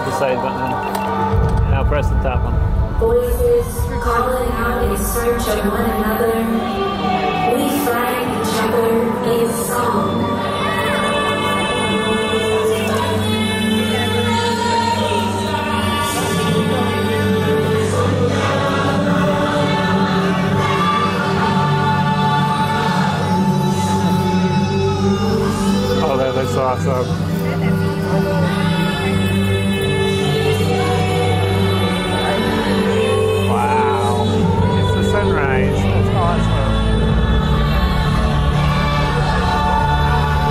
hold the side button. Now press the top one. Voices calling out in search of one another. We find each other in song. Oh, that looks awesome. Wow. It's the sunrise. That's awesome.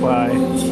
fly.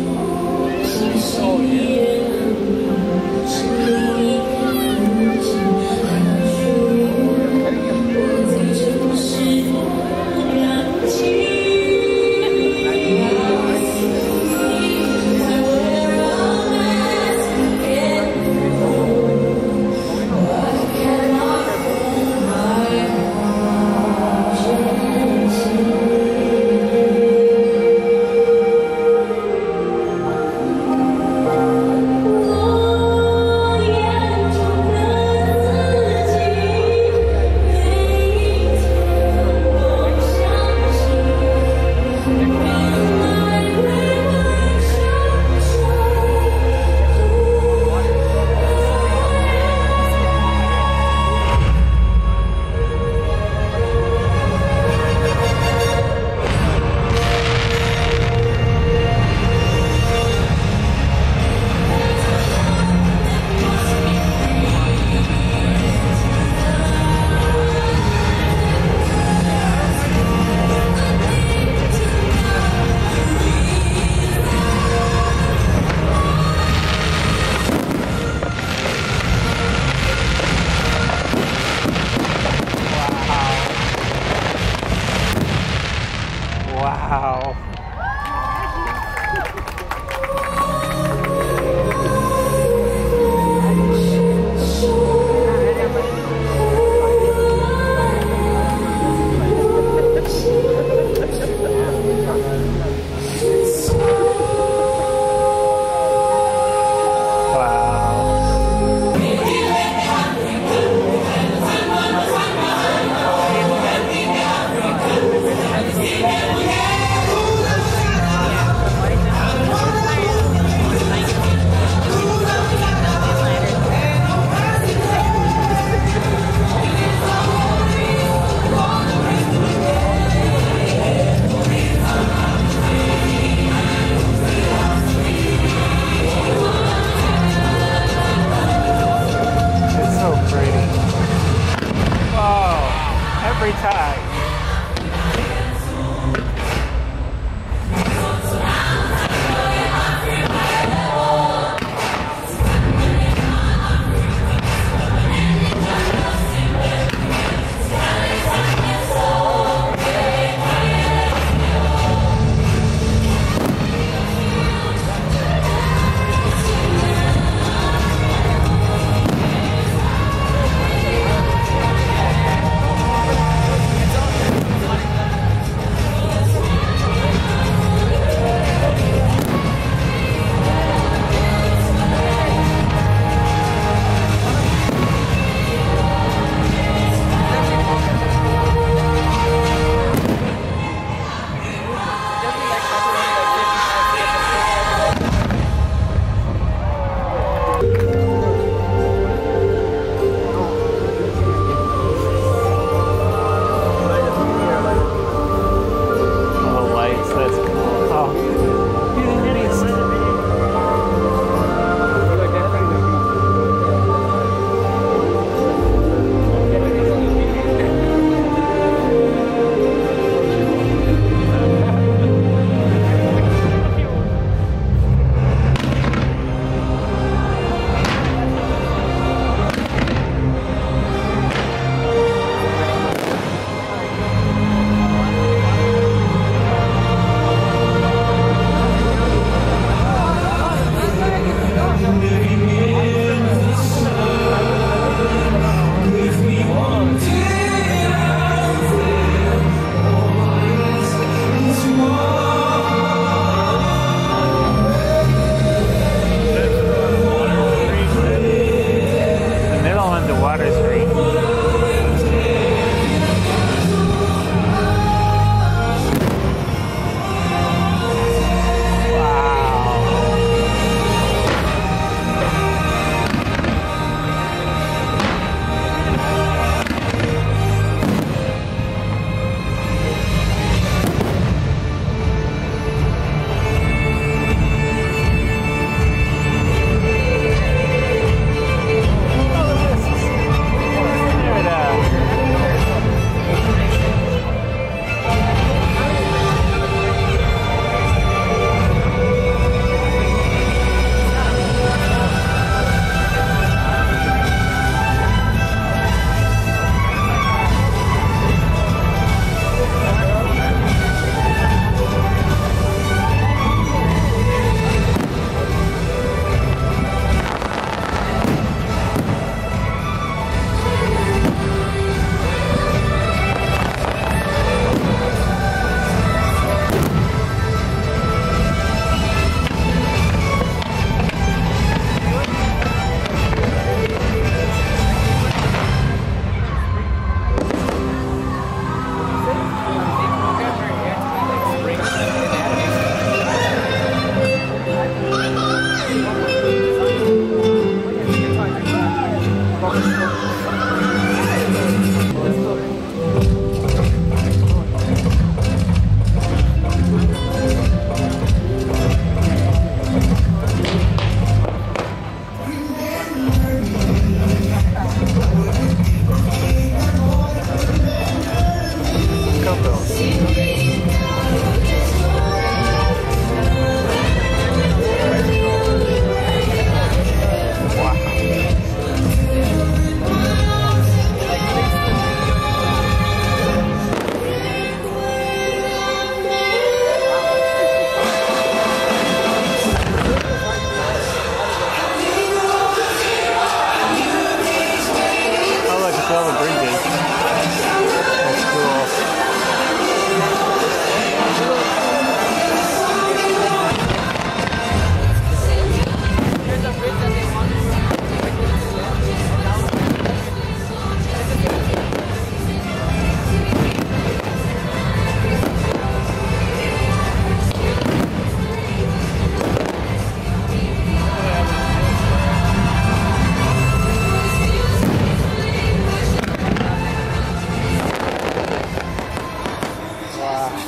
Wow.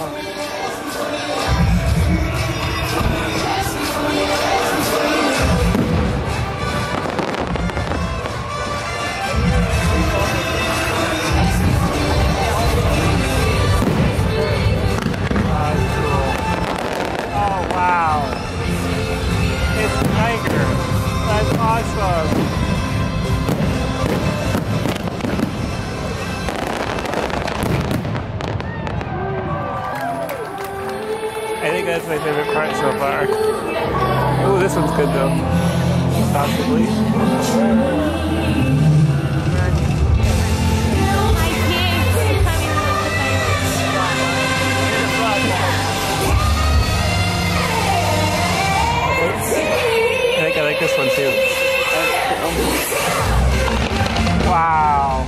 I think that's my favorite part so far. Ooh, this one's good though. Possibly. I think I like this one too. Wow.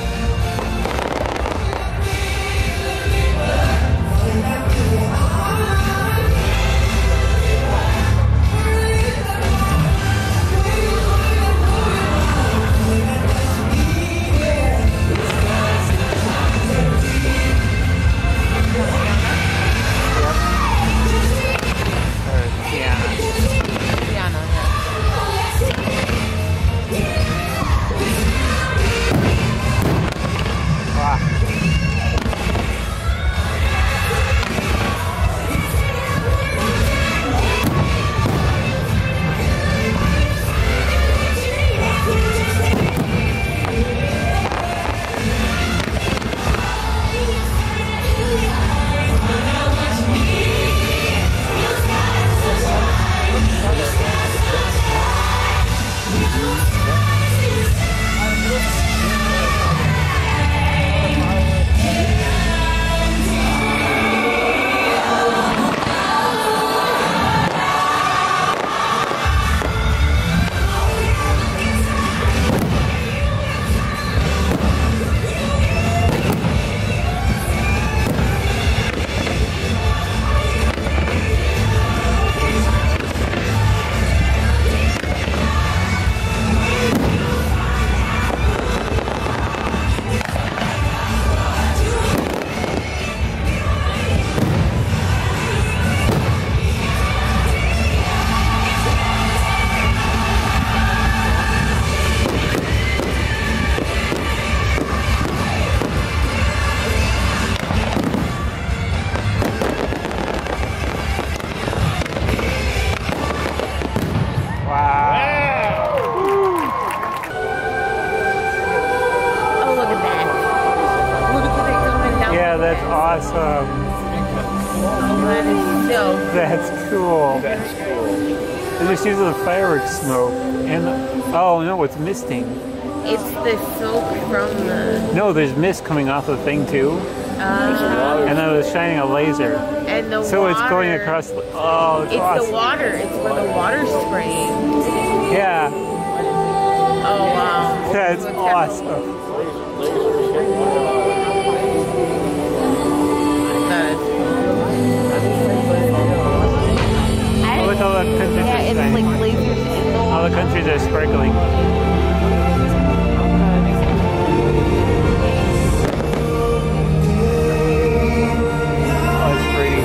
That's awesome. That's cool. That's cool. And just using the fireworks smoke. And oh no, it's misting. It's the smoke from the... No, there's mist coming off the thing too. And then it was shining a laser. And the so water, it's going across. Oh, it's awesome. the water. It's where the water's spraying. Yeah. Oh wow. That's awesome. Look, all the countries are it's shining. like lasers in the water. All the countries are sparkling. Oh, it's pretty.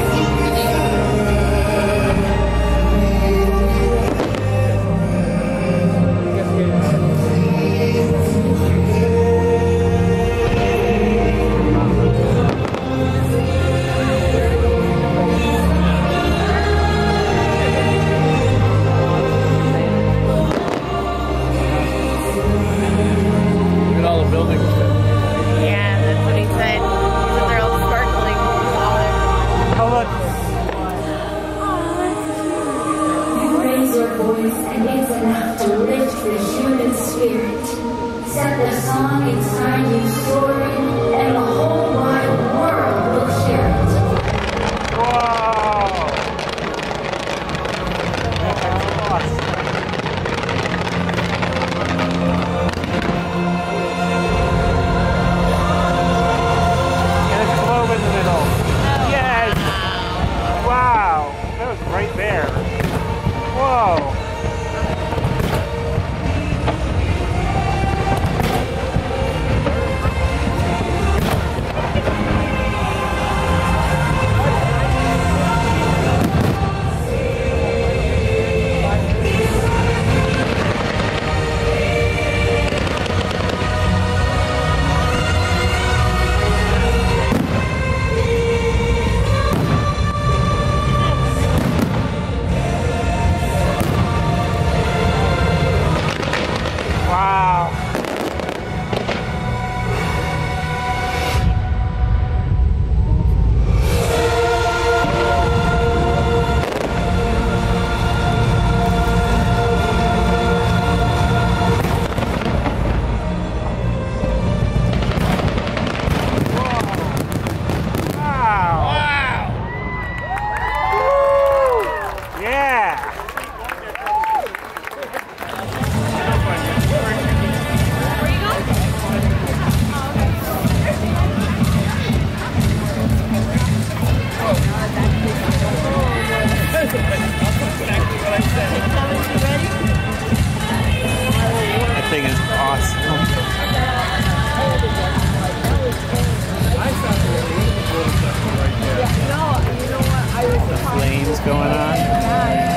going on.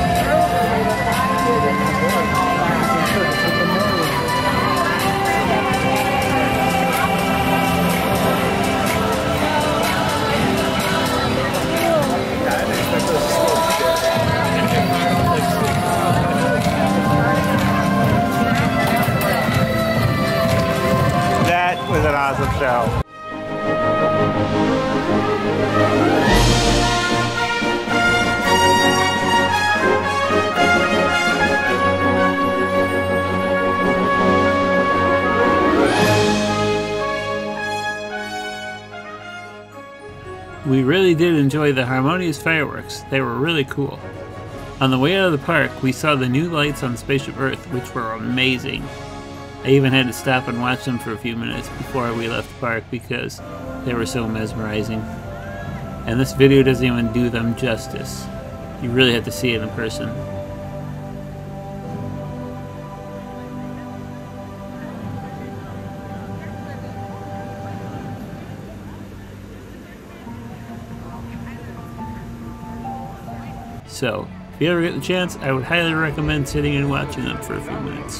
That was an awesome show. We really did enjoy the Harmonious fireworks. They were really cool. On the way out of the park, we saw the new lights on Spaceship Earth, which were amazing. I even had to stop and watch them for a few minutes before we left the park because they were so mesmerizing. And this video doesn't even do them justice. You really have to see it in person. So, if you ever get the chance, I would highly recommend sitting and watching them for a few minutes.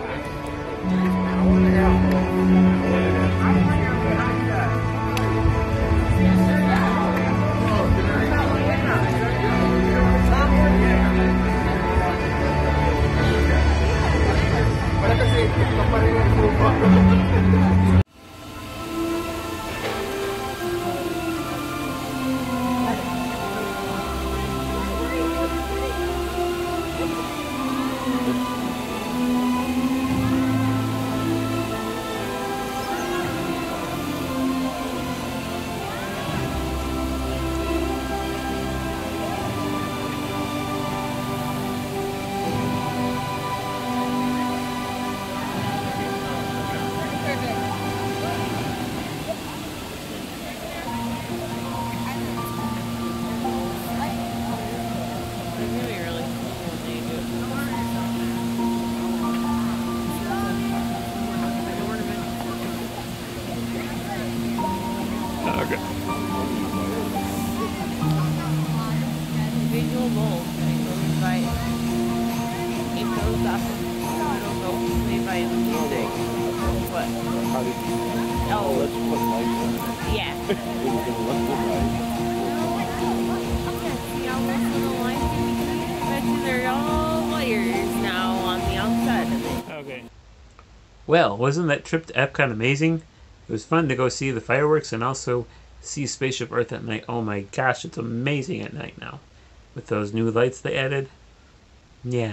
Well, wasn't that trip to Epcot amazing? It was fun to go see the fireworks and also see Spaceship Earth at night. Oh my gosh, it's amazing at night now. With those new lights they added. Yeah.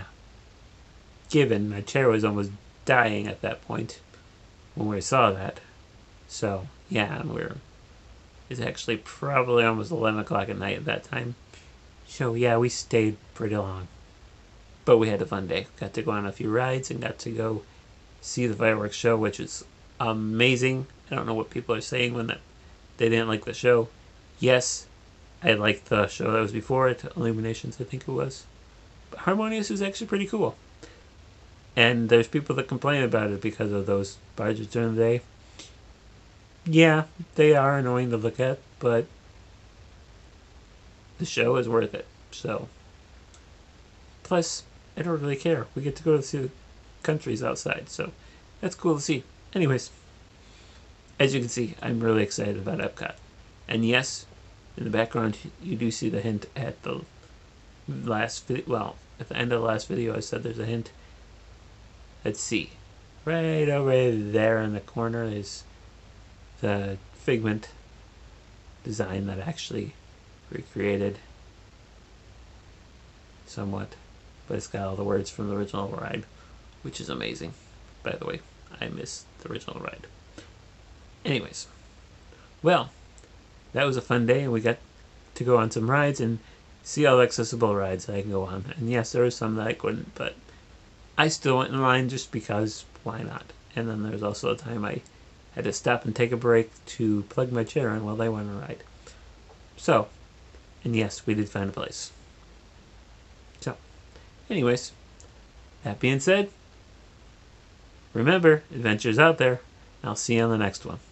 Given, my chair was almost dying at that point when we saw that. So, yeah, it's actually probably almost 11 o'clock at night at that time. So, yeah, we stayed pretty long. But we had a fun day. Got to go on a few rides and got to go see the fireworks show, which is amazing. I don't know what people are saying when they didn't like the show. Yes, I liked the show that was before it, Illuminations I think it was. But Harmonious was actually pretty cool. And there's people that complain about it because of those barges during the day. Yeah, they are annoying to look at, but the show is worth it. So, plus, I don't really care. We get to go to see the countries outside, so that's cool to see. Anyways, as you can see, I'm really excited about Epcot. And yes, in the background, you do see the hint at the last video. Well, at the end of the last video, I said there's a hint. Let's see. Right over there in the corner is the Figment design that I actually recreated somewhat. But it's got all the words from the original ride, which is amazing. By the way, I missed the original ride. Anyways, well, that was a fun day, and we got to go on some rides and see all the accessible rides that I can go on. And yes, there were some that I couldn't, but I still went in line just because, why not? And then there's also a time I had to stop and take a break to plug my chair in while they went on a ride. So, and yes, we did find a place. So, anyways, that being said, remember, adventure's out there. I'll see you on the next one.